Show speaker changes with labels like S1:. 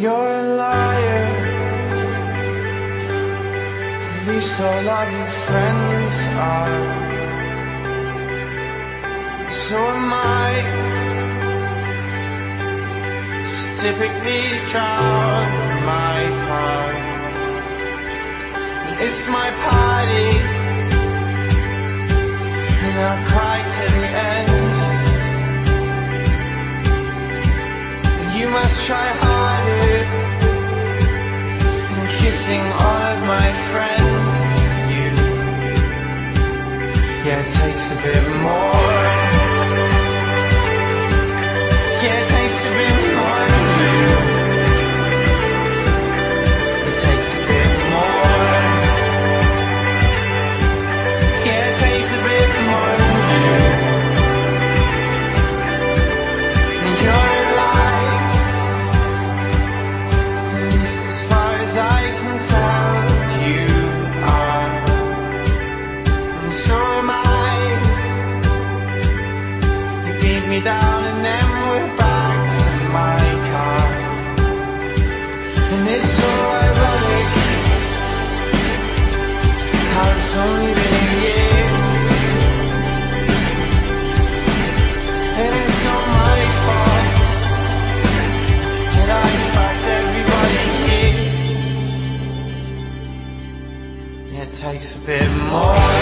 S1: you're a liar. At least all of your friends are. So am I. Just typically drown in my car. It's my party, and I'll cry to the end. You must try harder in kissing all of my friends. Yeah, it takes a bit more. Yeah, it takes a bit more than you. It takes a bit more. Yeah, it takes a bit more than you. And you're alive, at least as far as I can tell. You are, and so am I. You beat me down and then we're back to my car. And it's so ironic how it's only been a year, and it's not my fault that I fucked everybody here. Yeah, it takes a bit more.